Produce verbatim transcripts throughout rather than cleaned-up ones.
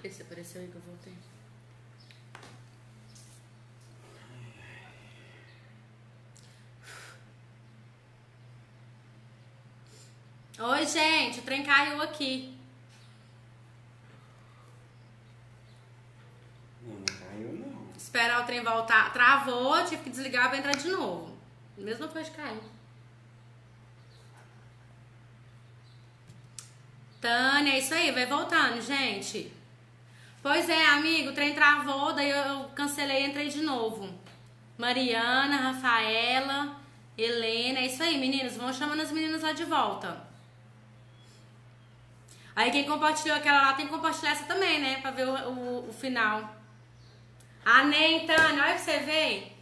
Vê se apareceu aí que eu voltei. Oi, gente, o trem caiu aqui. Não, não caiu não. Esperar o trem voltar. Travou, tive que desligar pra entrar de novo. Mesma coisa que caiu. Tânia, é isso aí, vai voltando, gente. Pois é, amigo, o trem travou, daí eu cancelei e entrei de novo. Mariana, Rafaela, Helena, é isso aí, meninos. Vão chamando as meninas lá de volta. Aí quem compartilhou aquela lá tem que compartilhar essa também, né? Pra ver o, o, o final. Ah, nem, Tânia, olha pra você ver.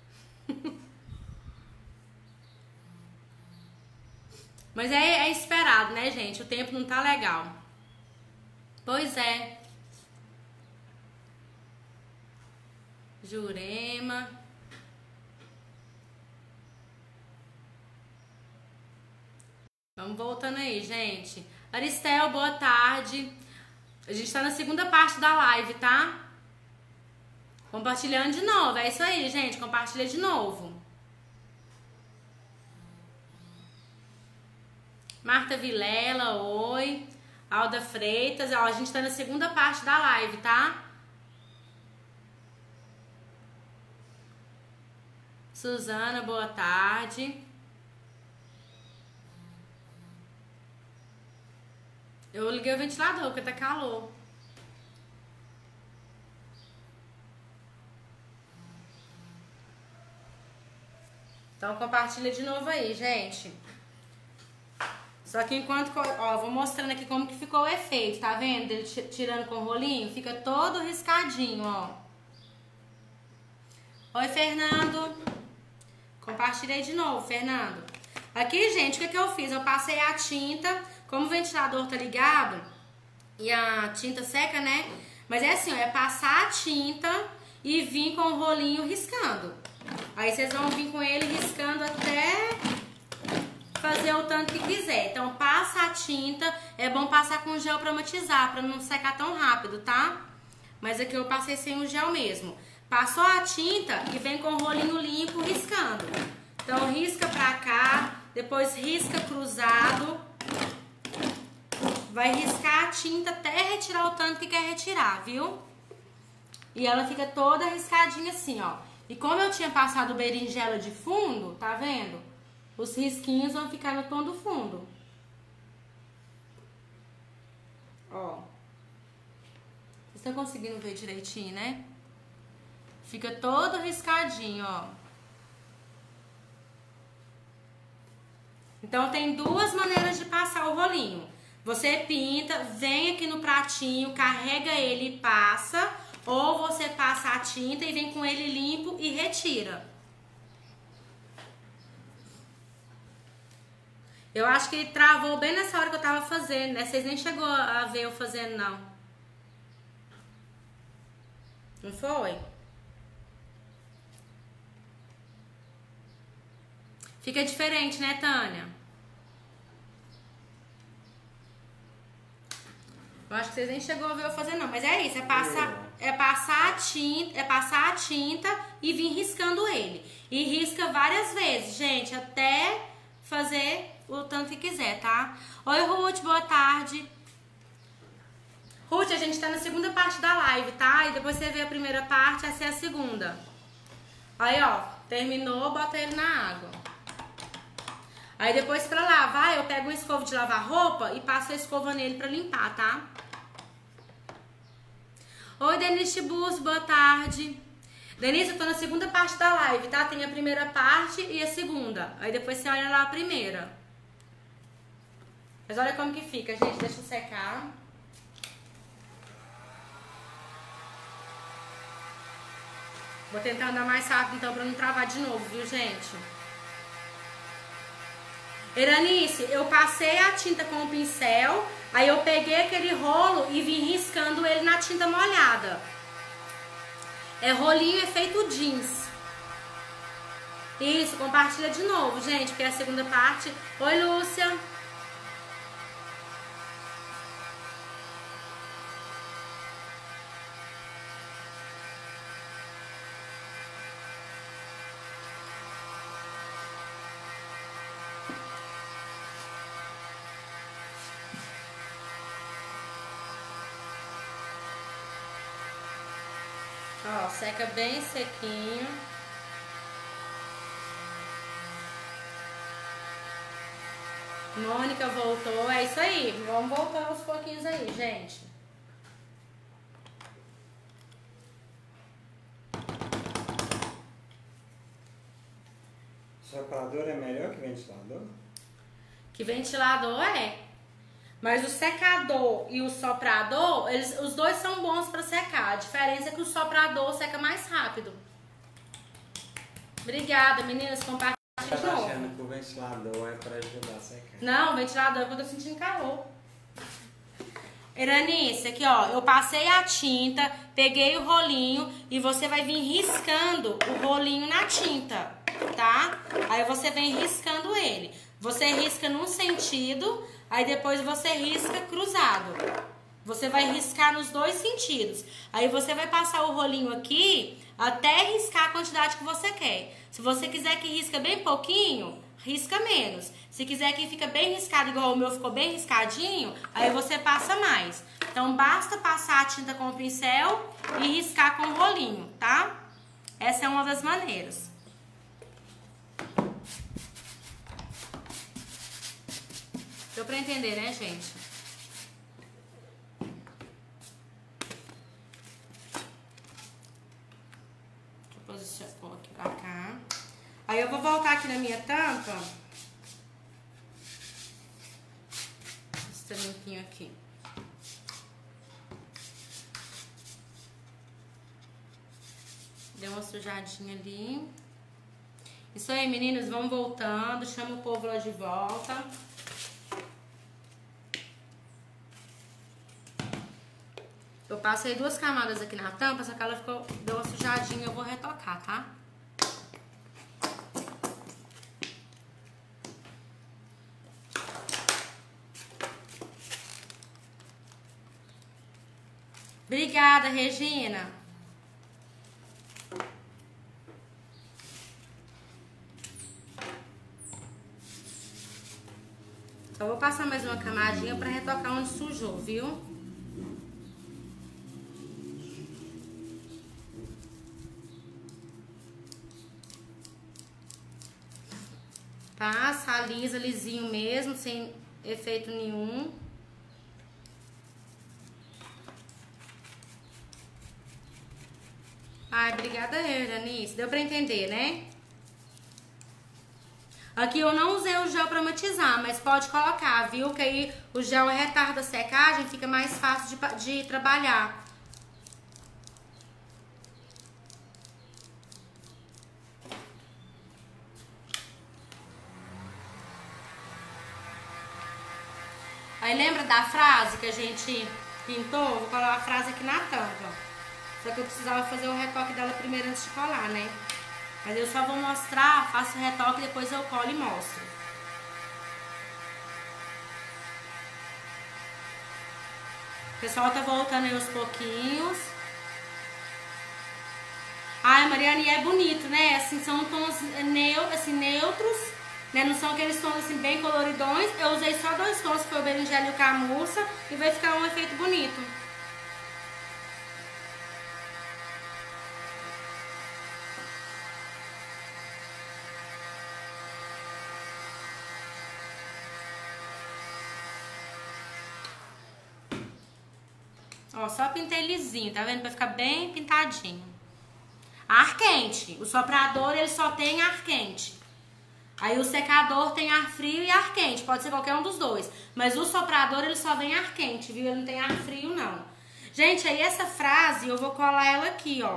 Mas é, é esperado, né, gente? O tempo não tá legal. Pois é. Jurema. Vamos voltando aí, gente. Aristel, boa tarde. A gente tá na segunda parte da live, tá? Compartilhando de novo. É isso aí, gente. Compartilha de novo. Marta Vilela, oi. Alda Freitas, ó, a gente tá na segunda parte da live, tá? Suzana, boa tarde. Eu liguei o ventilador porque tá calor. Então compartilha de novo aí, gente. Só que enquanto... Ó, vou mostrando aqui como que ficou o efeito, tá vendo? Ele tirando com o rolinho, fica todo riscadinho, ó. Oi, Fernando. Compartilhei de novo, Fernando. Aqui, gente, o que que eu fiz? Eu passei a tinta, como o ventilador tá ligado e a tinta seca, né? Mas é assim, ó, é passar a tinta e vir com o rolinho riscando. Aí vocês vão vir com ele riscando até fazer o tanto que quiser. Então passa a tinta, é bom passar com gel pra matizar, pra não secar tão rápido, tá? Mas aqui eu passei sem o gel mesmo. Passou a tinta e vem com o rolinho limpo riscando. Então risca pra cá, depois risca cruzado. Vai riscar a tinta até retirar o tanto que quer retirar, viu? E ela fica toda riscadinha assim, ó. E como eu tinha passado berinjela de fundo, tá vendo? Os risquinhos vão ficar no tom do fundo. Ó. Vocês estão conseguindo ver direitinho, né? Fica todo riscadinho, ó. Então tem duas maneiras de passar o rolinho. Você pinta, vem aqui no pratinho, carrega ele e passa. Ou você passa a tinta e vem com ele limpo e retira. Eu acho que ele travou bem nessa hora que eu tava fazendo, né? Vocês nem chegou a ver eu fazendo, não. Não foi? Fica diferente, né, Tânia? Eu acho que vocês nem chegou a ver eu fazer, não. Mas é isso, é passar, é passar a tinta, é passar a tinta e vir riscando ele. E risca várias vezes, gente, até fazer o tanto que quiser, tá? Oi, Ruth, boa tarde. Ruth, a gente tá na segunda parte da live, tá? E depois você vê a primeira parte, essa é a segunda. Aí, ó, terminou, bota ele na água. Aí depois pra lavar, eu pego uma escova de lavar roupa e passo a escova nele pra limpar, tá? Oi, Denise Bus, boa tarde. Denise, eu tô na segunda parte da live, tá? Tem a primeira parte e a segunda. Aí depois você olha lá a primeira. Mas olha como que fica, gente. Deixa eu secar. Vou tentar andar mais rápido, então, pra não travar de novo, viu, gente? Eranice, eu passei a tinta com o pincel, aí eu peguei aquele rolo e vim riscando ele na tinta molhada. É rolinho efeito jeans. Isso, compartilha de novo, gente, porque é a segunda parte. Oi, Lúcia. Ó, seca bem sequinho. Mônica voltou, é isso aí. Vamos voltar aos pouquinhos aí, gente. Soprador é melhor que ventilador? Que ventilador é. Mas o secador e o soprador, eles, os dois são bons para secar. A diferença é que o soprador seca mais rápido. Obrigada, meninas. Compartilha Tá de novo. achando que o ventilador é para ajudar a secar? Não, o ventilador é quando eu tô sentindo calor. Eranice, aqui ó, eu passei a tinta, peguei o rolinho e você vai vir riscando o rolinho na tinta, tá? Aí você vem riscando ele. Você risca num sentido, aí depois você risca cruzado. Você vai riscar nos dois sentidos. Aí você vai passar o rolinho aqui até riscar a quantidade que você quer. Se você quiser que risca bem pouquinho, risca menos. Se quiser que fica bem riscado, igual o meu ficou bem riscadinho, aí você passa mais. Então basta passar a tinta com o pincel e riscar com o rolinho, tá? Essa é uma das maneiras. Deu pra entender, né, gente? Deixa eu posicionar, pôr aqui pra cá. Aí eu vou voltar aqui na minha tampa. Esse limpinho aqui. Deu uma sujadinha ali. Isso aí, meninas, vamos voltando. Chama o povo lá de volta. Eu passei duas camadas aqui na tampa, só que ela ficou, deu uma sujadinha, eu vou retocar, tá? Obrigada, Regina. Só vou passar mais uma camadinha pra retocar onde sujou, viu? Passa, alisa, lisinho mesmo, sem efeito nenhum. Ai, obrigada, Eranice. Deu pra entender, né? Aqui eu não usei o gel pra matizar, mas pode colocar, viu? Que aí o gel retarda a secagem, fica mais fácil de, de trabalhar. Aí lembra da frase que a gente pintou? Vou colar a frase aqui na tampa. Só que eu precisava fazer o retoque dela primeiro antes de colar, né? Mas eu só vou mostrar, faço o retoque, depois eu colo e mostro. O pessoal tá voltando aí aos pouquinhos. Ai, Mariane, é bonito, né? Assim, são tons neu, assim, neutros. Né? Não são aqueles tons assim bem coloridões. Eu usei só dois tons, que foi o berinjela e o camurça, e vai ficar um efeito bonito. Ó, só pintei lisinho, tá vendo? Pra ficar bem pintadinho. Ar quente. O soprador, ele só tem ar quente. Aí o secador tem ar frio e ar quente, pode ser qualquer um dos dois. Mas o soprador, ele só vem ar quente, viu? Ele não tem ar frio, não. Gente, aí essa frase, eu vou colar ela aqui, ó.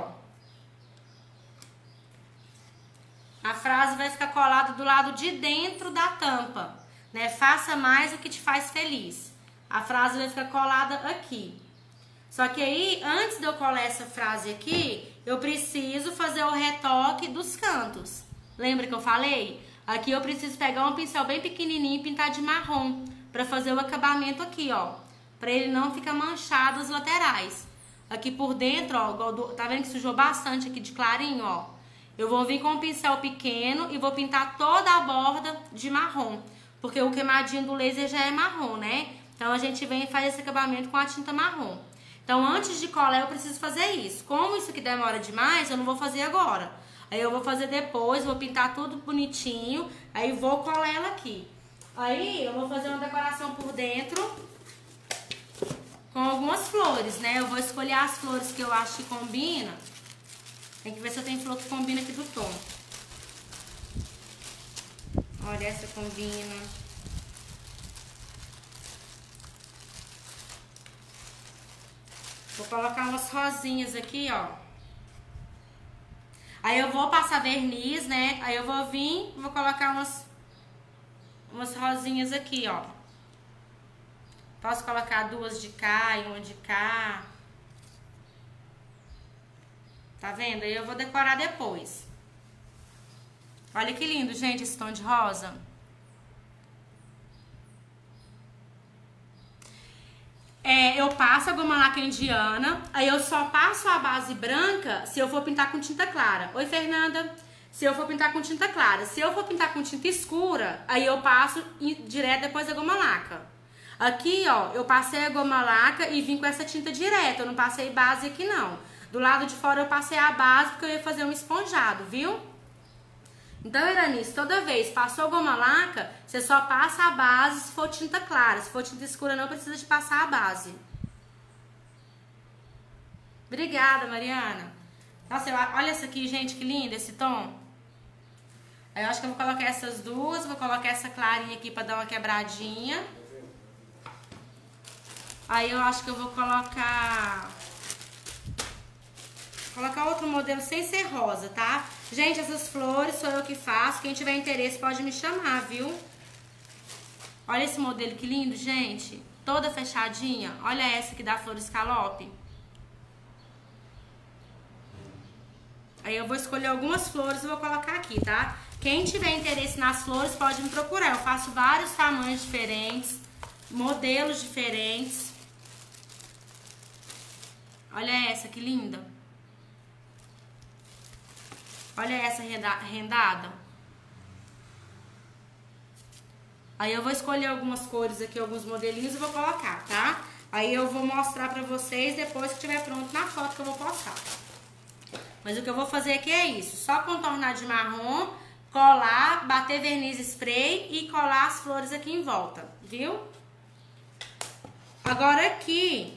A frase vai ficar colada do lado de dentro da tampa, né? Faça mais o que te faz feliz. A frase vai ficar colada aqui. Só que aí, antes de eu colar essa frase aqui, eu preciso fazer o retoque dos cantos. Lembra que eu falei? Aqui eu preciso pegar um pincel bem pequenininho e pintar de marrom pra fazer o acabamento aqui, ó. Pra ele não ficar manchado as laterais. Aqui por dentro, ó, tá vendo que sujou bastante aqui de clarinho, ó. Eu vou vir com um pincel pequeno e vou pintar toda a borda de marrom. Porque o queimadinho do laser já é marrom, né? Então a gente vem e faz esse acabamento com a tinta marrom. Então, antes de colar, eu preciso fazer isso. Como isso aqui demora demais, eu não vou fazer agora. Aí eu vou fazer depois, vou pintar tudo bonitinho, aí vou colar ela aqui. Aí eu vou fazer uma decoração por dentro com algumas flores, né? Eu vou escolher as flores que eu acho que combina. Tem que ver se eu tenho flor que combina aqui do tom. Olha, essa combina. Vou colocar umas rosinhas aqui, ó. Aí eu vou passar verniz, né? Aí eu vou vir, vou colocar umas, umas rosinhas aqui, ó. Posso colocar duas de cá e uma de cá. Tá vendo? Aí eu vou decorar depois. Olha que lindo, gente, esse tom de rosa. É, eu passo a goma laca indiana, aí eu só passo a base branca se eu for pintar com tinta clara. Oi, Fernanda. Se eu for pintar com tinta clara. Se eu for pintar com tinta escura, aí eu passo direto depois da goma laca. Aqui, ó, eu passei a goma laca e vim com essa tinta direto. Eu não passei base aqui, não. Do lado de fora eu passei a base porque eu ia fazer um esponjado, viu? Então, Iranice, toda vez passou a goma laca, você só passa a base se for tinta clara. Se for tinta escura, não precisa de passar a base. Obrigada, Mariana. Nossa, eu, olha essa aqui, gente, que linda esse tom. Aí eu acho que eu vou colocar essas duas, vou colocar essa clarinha aqui pra dar uma quebradinha. Aí eu acho que eu vou colocar... Colocar outro modelo sem ser rosa, tá? Gente, essas flores sou eu que faço. Quem tiver interesse pode me chamar, viu? Olha esse modelo que lindo, gente. Toda fechadinha. Olha essa que dá flor escalope. Aí eu vou escolher algumas flores e vou colocar aqui, tá? Quem tiver interesse nas flores pode me procurar. Eu faço vários tamanhos diferentes, modelos diferentes. Olha essa que linda. Olha essa rendada. Aí eu vou escolher algumas cores aqui, alguns modelinhos e vou colocar, tá? Aí eu vou mostrar pra vocês depois que estiver pronto na foto que eu vou postar. Mas o que eu vou fazer aqui é isso. Só contornar de marrom, colar, bater verniz spray e colar as flores aqui em volta, viu? Agora aqui...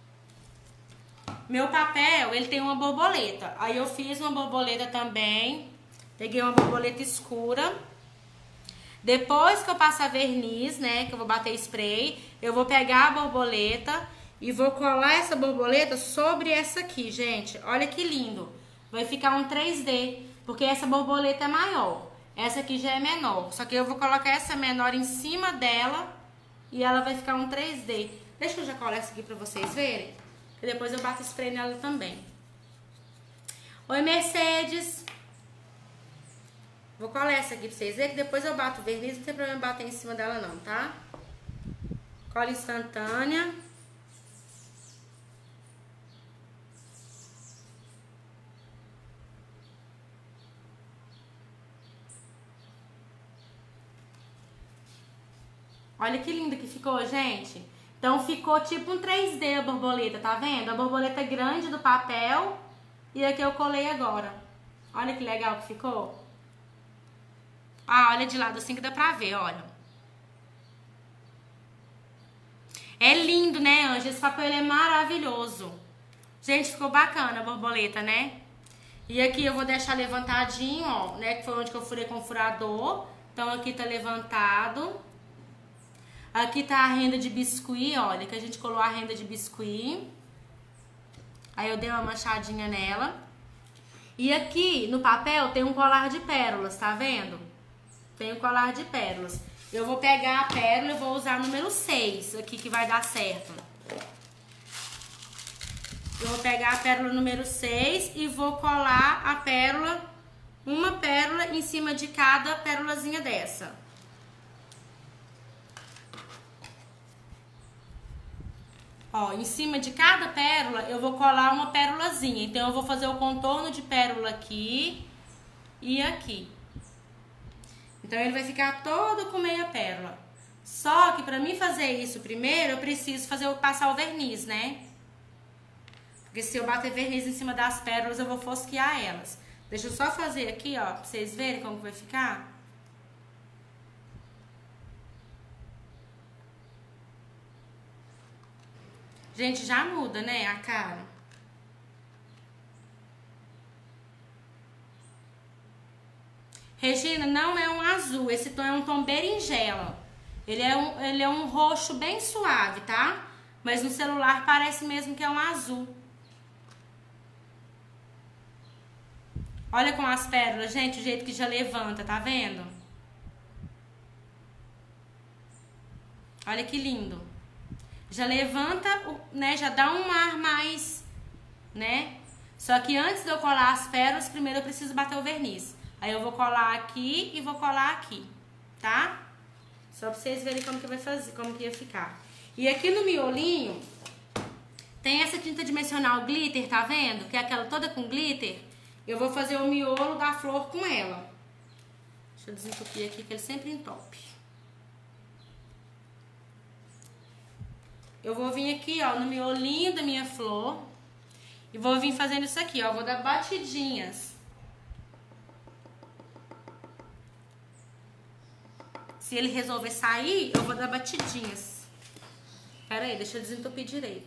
Meu papel, ele tem uma borboleta. Aí eu fiz uma borboleta também. Peguei uma borboleta escura. Depois que eu passar verniz, né, que eu vou bater spray, eu vou pegar a borboleta e vou colar essa borboleta sobre essa aqui, gente. Olha que lindo. Vai ficar um três D, porque essa borboleta é maior. Essa aqui já é menor. Só que eu vou colocar essa menor em cima dela e ela vai ficar um três D. Deixa eu já colar essa aqui pra vocês verem. E depois eu bato spray nela também. Oi, Mercedes. Vou colar essa aqui pra vocês verem, que depois eu bato o verniz, não tem problema bater em cima dela não, tá? Cola instantânea. Olha que linda que ficou, gente. Então ficou tipo um três D a borboleta, tá vendo? A borboleta grande do papel e aqui eu colei agora. Olha que legal que ficou. Ah, olha de lado assim que dá pra ver, olha. É lindo, né, Anja? Esse papel ele é maravilhoso. Gente, ficou bacana a borboleta, né? E aqui eu vou deixar levantadinho, ó, né? Que foi onde que eu furei com o furador. Então aqui tá levantado. Aqui tá a renda de biscuit, olha, que a gente colou a renda de biscuit. Aí eu dei uma manchadinha nela. E aqui no papel tem um colar de pérolas, tá vendo? Tem um colar de pérolas. Eu vou pegar a pérola e vou usar o número seis aqui, que vai dar certo. Eu vou pegar a pérola número seis e vou colar a pérola, uma pérola em cima de cada pérolazinha dessa. Ó, em cima de cada pérola eu vou colar uma pérolazinha. Então eu vou fazer o contorno de pérola aqui e aqui. Então ele vai ficar todo com meia pérola. Só que pra mim fazer isso primeiro, eu preciso fazer passar o verniz, né? Porque se eu bater verniz em cima das pérolas, eu vou fosquear elas. Deixa eu só fazer aqui, ó, pra vocês verem como que vai ficar. Gente, já muda, né, a cara. Regina, não é um azul, esse tom é um tom berinjela. Ele é um, ele é um roxo bem suave, tá? Mas no celular parece mesmo que é um azul. Olha com as pérolas, gente, o jeito que já levanta, tá vendo? Olha que lindo. Já levanta, né, já dá um ar mais, né? Só que antes de eu colar as pérolas, primeiro eu preciso bater o verniz. Aí eu vou colar aqui e vou colar aqui, tá? Só pra vocês verem como que vai fazer, como que ia ficar. E aqui no miolinho, tem essa tinta dimensional glitter, tá vendo? Que é aquela toda com glitter. Eu vou fazer o miolo da flor com ela. Deixa eu desentupir aqui, que ele sempre entope. Eu vou vir aqui, ó, no miolinho da minha flor. E vou vir fazendo isso aqui, ó. Vou dar batidinhas. Se ele resolver sair, eu vou dar batidinhas. Pera aí, deixa eu desentupir direito.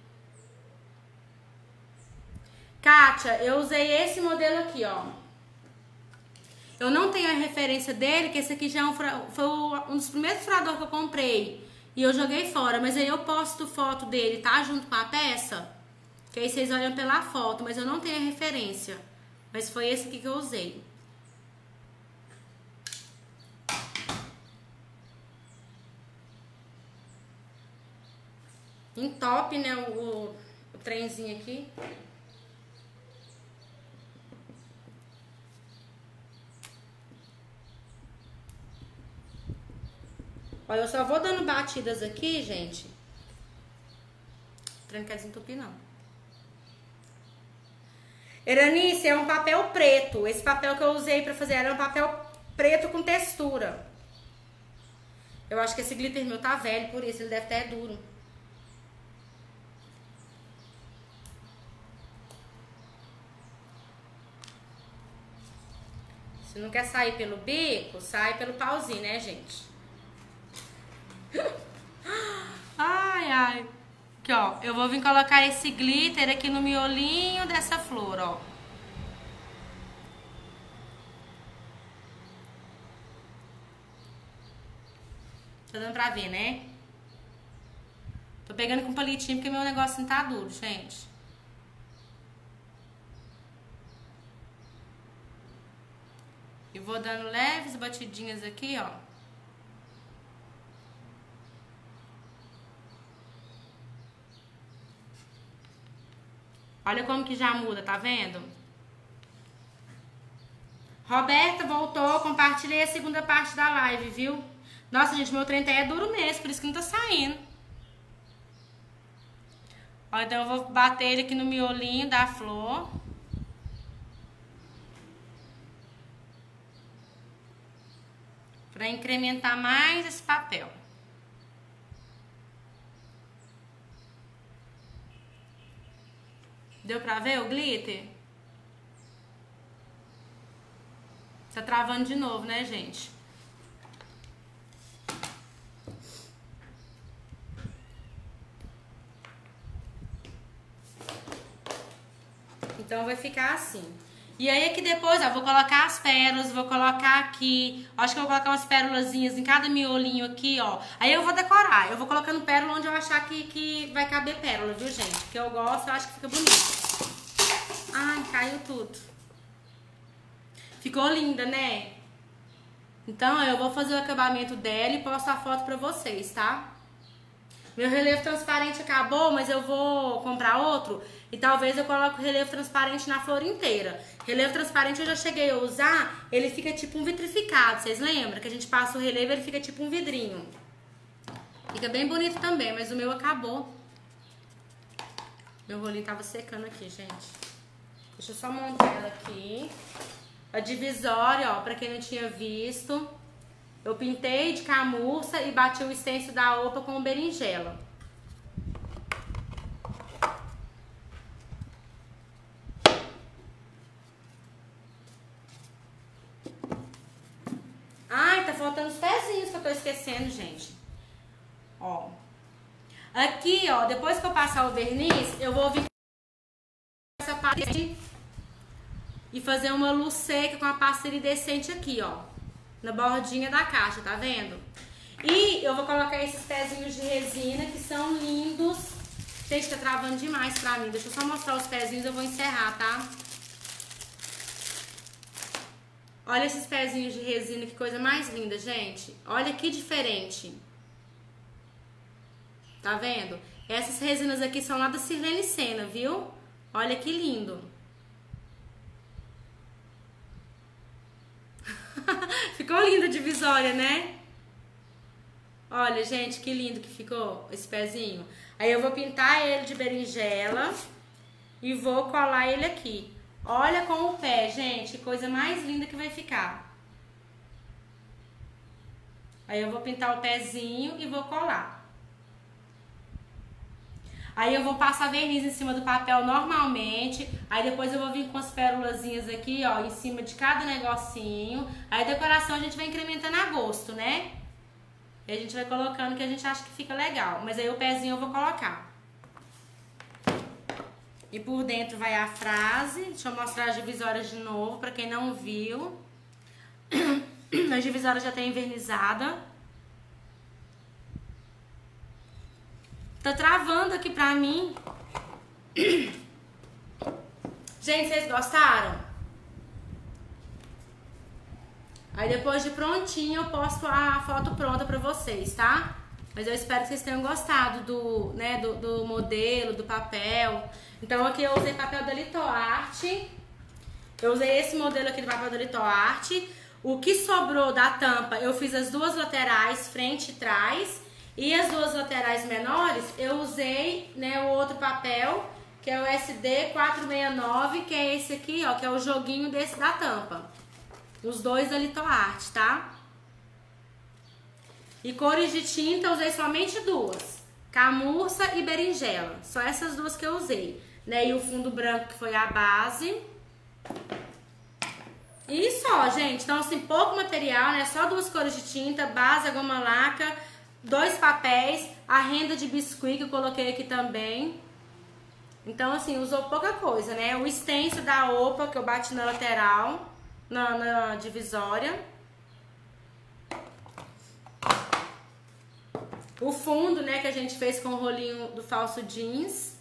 Kátia, eu usei esse modelo aqui, ó. Eu não tenho a referência dele, que esse aqui já é um, foi um dos primeiros furadores que eu comprei. E eu joguei fora, mas aí eu posto foto dele, tá? Junto com a peça. Que aí vocês olham pela foto, mas eu não tenho a referência. Mas foi esse aqui que eu usei. Entope, né, o, o, o trenzinho aqui. Olha, eu só vou dando batidas aqui, gente. O trem não quer desentupir, não. Eranice, é um papel preto. Esse papel que eu usei pra fazer era um papel preto com textura. Eu acho que esse glitter meu tá velho, por isso ele deve estar duro. Se não quer sair pelo bico, sai pelo pauzinho, né, gente? Ai, ai. Aqui, ó. Eu vou vir colocar esse glitter aqui no miolinho dessa flor, ó. Tá dando pra ver, né? Tô pegando com palitinho porque meu negócio não tá duro, gente. E vou dando leves batidinhas aqui, ó. Olha como que já muda, tá vendo? Roberta voltou, compartilhei a segunda parte da live, viu? Nossa, gente, meu trem é duro mesmo, por isso que não tá saindo. Ó, então eu vou bater ele aqui no miolinho da flor. Pra incrementar mais esse papel. Deu pra ver o glitter? Tá travando de novo, né, gente? Então vai ficar assim. E aí aqui depois, ó, vou colocar as pérolas, vou colocar aqui, acho que eu vou colocar umas pérolazinhas em cada miolinho aqui, ó. Aí eu vou decorar, eu vou colocando pérola onde eu achar que, que vai caber pérola, viu, gente? Porque eu gosto, eu acho que fica bonito. Ai, caiu tudo. Ficou linda, né? Então, eu vou fazer o acabamento dela e posto a foto pra vocês, tá? Meu relevo transparente acabou, mas eu vou comprar outro e talvez eu coloque o relevo transparente na flor inteira. Relevo transparente eu já cheguei a usar, ele fica tipo um vitrificado, vocês lembram? Que a gente passa o relevo e ele fica tipo um vidrinho. Fica bem bonito também, mas o meu acabou. Meu rolinho tava secando aqui, gente. Deixa eu só montar ela aqui. A divisória, ó, pra quem não tinha visto. Eu pintei de camurça e bati o stencil da opa com berinjela. faltando os pezinhos que eu tô esquecendo, gente. Ó. Aqui, ó, depois que eu passar o verniz, eu vou vir com essa parede e fazer uma luz seca com a pasta iridescente aqui, ó. Na bordinha da caixa, tá vendo? E eu vou colocar esses pezinhos de resina que são lindos. Gente, tá travando demais pra mim. Deixa eu só mostrar os pezinhos, eu vou encerrar, tá? Olha esses pezinhos de resina, que coisa mais linda, gente. Olha que diferente. Tá vendo? Essas resinas aqui são lá da Sirlene Senna, viu? Olha que lindo. Ficou linda a divisória, né? Olha, gente, que lindo que ficou esse pezinho. Aí eu vou pintar ele de berinjela e vou colar ele aqui. Olha com o pé, gente, que coisa mais linda que vai ficar. Aí eu vou pintar o pezinho e vou colar. Aí eu vou passar verniz em cima do papel normalmente. Aí depois eu vou vir com as pérolazinhas aqui, ó, em cima de cada negocinho. Aí a decoração a gente vai incrementando a gosto, né? E a gente vai colocando o que a gente acha que fica legal. Mas aí o pezinho eu vou colocar. E por dentro vai a frase. Deixa eu mostrar as divisórias de novo, pra quem não viu. As divisórias já tem envernizada. Tá travando aqui pra mim. Gente, vocês gostaram? Aí depois de prontinho eu posto a foto pronta pra vocês, tá? Mas eu espero que vocês tenham gostado do, né, do, do modelo, do papel. Então aqui eu usei papel da Litoart. Eu usei esse modelo aqui do papel da Litoart. O que sobrou da tampa, eu fiz as duas laterais, frente e trás. E as duas laterais menores, eu usei, né, o outro papel, que é o S D quatrocentos e sessenta e nove, que é esse aqui, ó, que é o joguinho desse da tampa. Os dois da Litoart, tá? E cores de tinta eu usei somente duas. Camurça e berinjela. Só essas duas que eu usei. Né? E o fundo branco que foi a base. E só, gente. Então, assim, pouco material, né? Só duas cores de tinta, base, a goma laca, dois papéis, a renda de biscuit que eu coloquei aqui também. Então, assim, usou pouca coisa, né? O stencil da Opa que eu bati na lateral, na, na divisória. O fundo, né, que a gente fez com o rolinho do falso jeans.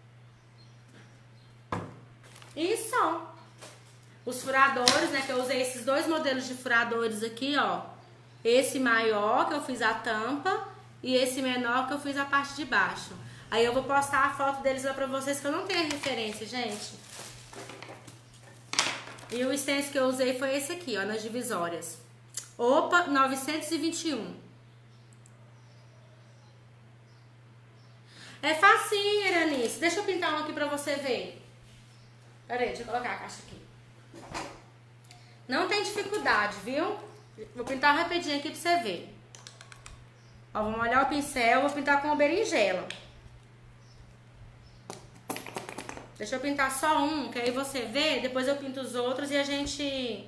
E só. Os furadores, né, que eu usei esses dois modelos de furadores aqui, ó. Esse maior, que eu fiz a tampa, e esse menor, que eu fiz a parte de baixo. Aí eu vou postar a foto deles lá pra vocês, que eu não tenho referência, gente. E o stencil que eu usei foi esse aqui, ó, nas divisórias. Opa, novecentos e vinte e um. É facinho, Iranice. Deixa eu pintar um aqui pra você ver. Pera aí, deixa eu colocar a caixa aqui. Não tem dificuldade, viu? Vou pintar rapidinho aqui pra você ver. Ó, vou molhar o pincel, vou pintar com a berinjela. Deixa eu pintar só um, que aí você vê, depois eu pinto os outros e a gente...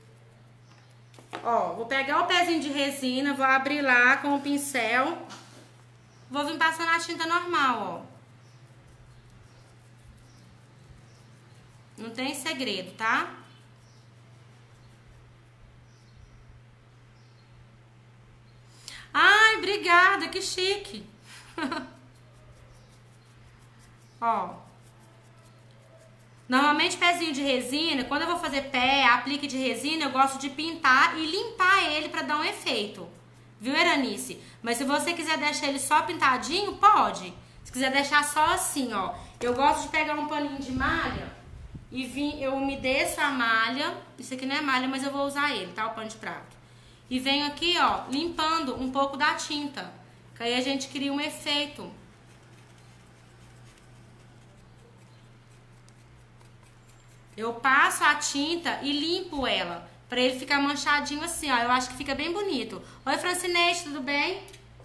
Ó, vou pegar o pezinho de resina, vou abrir lá com o pincel... Vou vir passando a tinta normal, ó. Não tem segredo, tá? Ai, obrigada, que chique. Ó. Normalmente pezinho de resina, quando eu vou fazer pé, aplique de resina, eu gosto de pintar e limpar ele pra dar um efeito. Viu, Eranice? Mas se você quiser deixar ele só pintadinho, pode. Se quiser deixar só assim, ó. Eu gosto de pegar um paninho de malha e vim, eu umedeço a malha. Isso aqui não é malha, mas eu vou usar ele, tá? O pano de prato. E venho aqui, ó, limpando um pouco da tinta. Que aí a gente cria um efeito. Eu passo a tinta e limpo ela. Pra ele ficar manchadinho assim, ó. Eu acho que fica bem bonito. Oi, Francinete, tudo bem?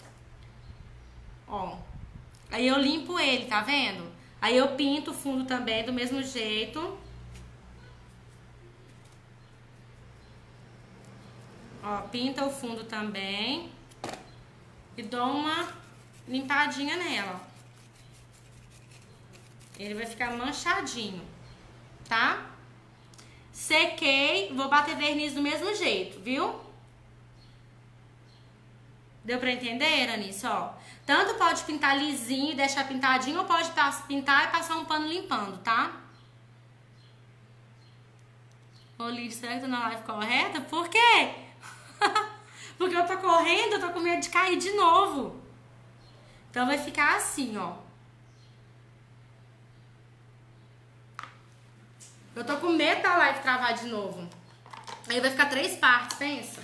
Ó. Aí eu limpo ele, tá vendo? Aí eu pinto o fundo também do mesmo jeito. Ó, pinta o fundo também. E dou uma limpadinha nela, ó. Ele vai ficar manchadinho, tá? Sequei, vou bater verniz do mesmo jeito, viu? Deu pra entender, Anice? Ó, tanto pode pintar lisinho e deixar pintadinho, ou pode pintar e passar um pano limpando, tá? Ô, Lídia, será que eu tô na live correta? Por quê? Porque eu tô correndo, eu tô com medo de cair de novo. Então vai ficar assim, ó. Eu tô com medo da live travar de novo. Aí vai ficar três partes, pensa.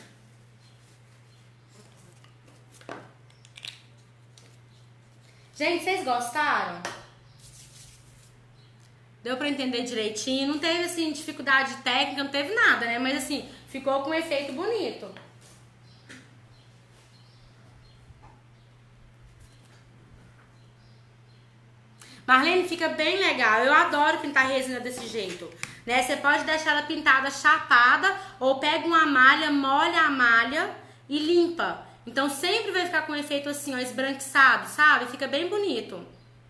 Gente, vocês gostaram? Deu pra entender direitinho? Não teve, assim, dificuldade técnica, não teve nada, né? Mas, assim, ficou com um efeito bonito. Marlene, fica bem legal. Eu adoro pintar resina desse jeito, né? Você pode deixar ela pintada chapada ou pega uma malha, molha a malha e limpa. Então sempre vai ficar com um efeito assim, ó, esbranquiçado, sabe? Fica bem bonito.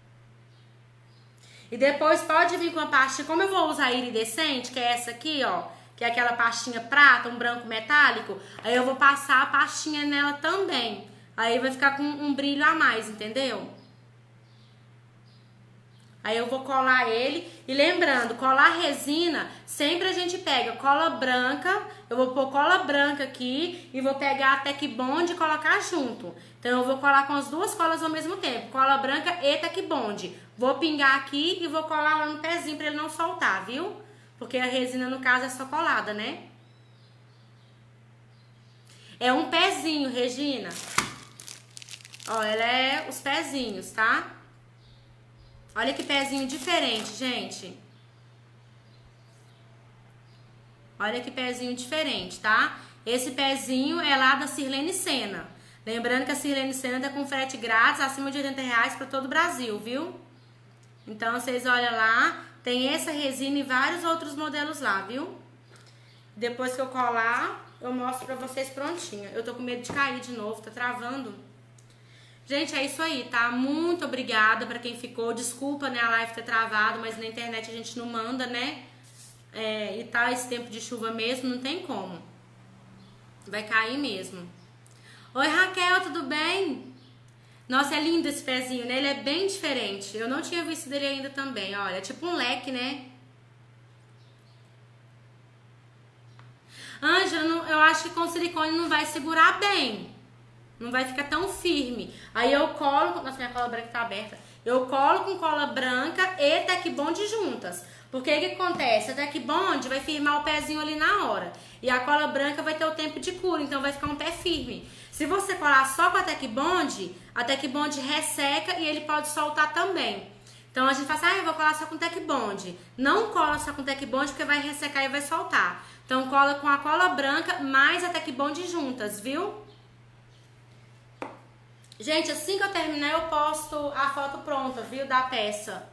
E depois pode vir com a pastinha, como eu vou usar a iridescente, que é essa aqui, ó, que é aquela pastinha prata, um branco metálico, aí eu vou passar a pastinha nela também. Aí vai ficar com um brilho a mais, entendeu? Aí eu vou colar ele, e lembrando, colar resina, sempre a gente pega cola branca, eu vou pôr cola branca aqui, e vou pegar a Tec Bond e colocar junto. Então eu vou colar com as duas colas ao mesmo tempo, cola branca e Tec Bond. Vou pingar aqui e vou colar lá no pezinho pra ele não soltar, viu? Porque a resina, no caso, é só colada, né? É um pezinho, Regina. Ó, ela é os pezinhos, tá? Olha que pezinho diferente, gente. Olha que pezinho diferente, tá? Esse pezinho é lá da Sirlene Sena. Lembrando que a Sirlene Sena tá com frete grátis acima de oitenta reais para todo o Brasil, viu? Então, vocês olham lá. Tem essa resina e vários outros modelos lá, viu? Depois que eu colar, eu mostro pra vocês prontinho. Eu tô com medo de cair de novo, tá travando. Gente, é isso aí, tá? Muito obrigada pra quem ficou. Desculpa, né, a live ter travado, mas na internet a gente não manda, né? É, e tá esse tempo de chuva mesmo, não tem como. Vai cair mesmo. Oi, Raquel, tudo bem? Nossa, é lindo esse pezinho, né? Ele é bem diferente. Eu não tinha visto dele ainda também, olha. É tipo um leque, né? Ângela, eu acho que com silicone não vai segurar bem. Não vai ficar tão firme. Aí eu colo... Nossa, minha cola branca tá aberta. Eu colo com cola branca e Tec Bond juntas. Porque o que acontece? A Tec Bond vai firmar o pezinho ali na hora. E a cola branca vai ter o tempo de cura. Então vai ficar um pé firme. Se você colar só com a Tec Bond, a Tec Bond resseca e ele pode soltar também. Então a gente fala assim, ah, eu vou colar só com Tec Bond. Não cola só com Tec Bond porque vai ressecar e vai soltar. Então cola com a cola branca mais a Tec Bond juntas, viu? Gente, assim que eu terminar, eu posto a foto pronta, viu? Da peça.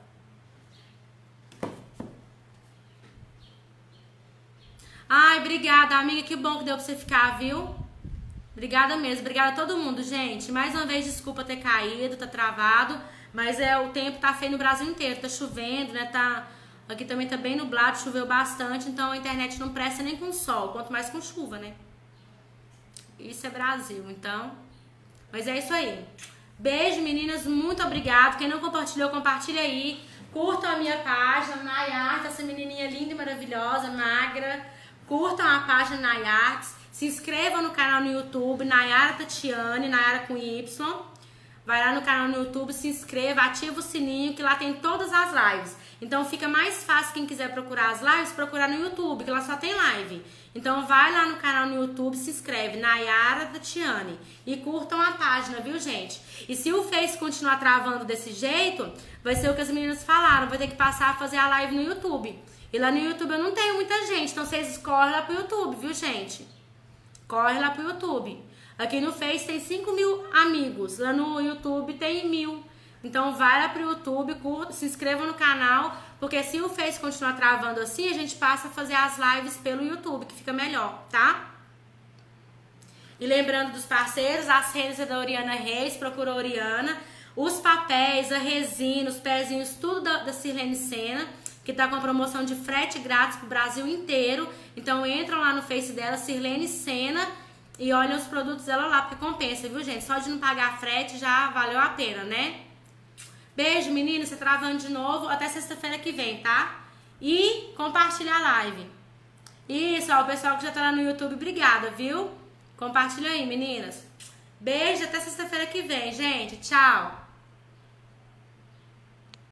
Ai, obrigada, amiga. Que bom que deu pra você ficar, viu? Obrigada mesmo. Obrigada a todo mundo, gente. Mais uma vez, desculpa ter caído, tá travado. Mas é, o tempo tá feio no Brasil inteiro. Tá chovendo, né? Tá, aqui também tá bem nublado, choveu bastante. Então a internet não presta nem com sol, quanto mais com chuva, né? Isso é Brasil, então... Mas é isso aí. Beijo, meninas. Muito obrigada. Quem não compartilhou, compartilha aí. Curtam a minha página, Nayartes, essa menininha linda e maravilhosa, magra. Curtam a página Nayartes. Se inscrevam no canal no YouTube, Nayara Tatiane, Nayara com Y. Vai lá no canal no YouTube, se inscreva, ativa o sininho, que lá tem todas as lives. Então fica mais fácil quem quiser procurar as lives, procurar no YouTube, que lá só tem live. Então vai lá no canal no YouTube, se inscreve, Nayara Tatiane, e curtam a página, viu, gente? E se o Face continuar travando desse jeito, vai ser o que as meninas falaram, vai ter que passar a fazer a live no YouTube. E lá no YouTube eu não tenho muita gente, então vocês correm lá pro YouTube, viu, gente? Corre lá pro YouTube. Aqui no Face tem cinco mil amigos, lá no YouTube tem mil. Então vai lá pro YouTube, curta, se inscreva no canal, porque se o Face continuar travando assim, a gente passa a fazer as lives pelo YouTube, que fica melhor, tá? E lembrando dos parceiros, as redes é da Oriana Reis, procura a Oriana. Os papéis, a resina, os pezinhos, tudo da, da Sirlene Sena, que tá com a promoção de frete grátis pro Brasil inteiro. Então entram lá no Face dela, Sirlene Sena, e olhem os produtos dela lá, porque compensa, viu, gente? Só de não pagar frete já valeu a pena, né? Beijo, meninas, você travando de novo. Até sexta-feira que vem, tá? E compartilha a live. Isso, ó, o pessoal que já tá lá no YouTube, obrigada, viu? Compartilha aí, meninas. Beijo, até sexta-feira que vem, gente. Tchau.